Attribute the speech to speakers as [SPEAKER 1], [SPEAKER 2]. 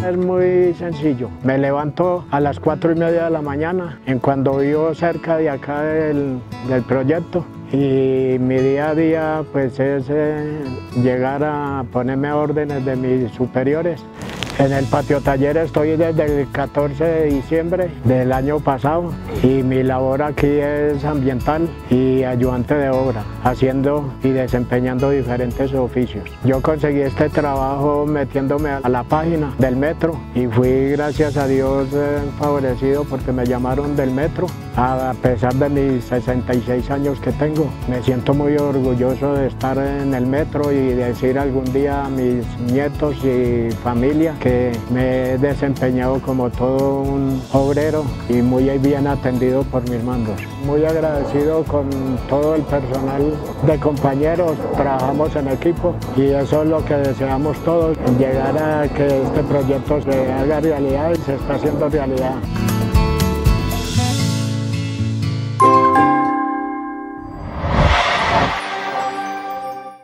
[SPEAKER 1] Es muy sencillo. Me levanto a las 4:30 de la mañana, en cuando vivo cerca de acá del proyecto. Y mi día a día pues es llegar a ponerme a órdenes de mis superiores. En el patio taller estoy desde el 14 de diciembre del año pasado y mi labor aquí es ambiental y ayudante de obra, haciendo y desempeñando diferentes oficios. Yo conseguí este trabajo metiéndome a la página del metro y fui, gracias a Dios, favorecido porque me llamaron del metro. A pesar de mis 66 años que tengo, me siento muy orgulloso de estar en el metro y decir algún día a mis nietos y familia que me he desempeñado como todo un obrero y muy bien atendido por mis mandos. Muy agradecido con todo el personal de compañeros, trabajamos en equipo y eso es lo que deseamos todos, llegar a que este proyecto se haga realidad y se está haciendo realidad.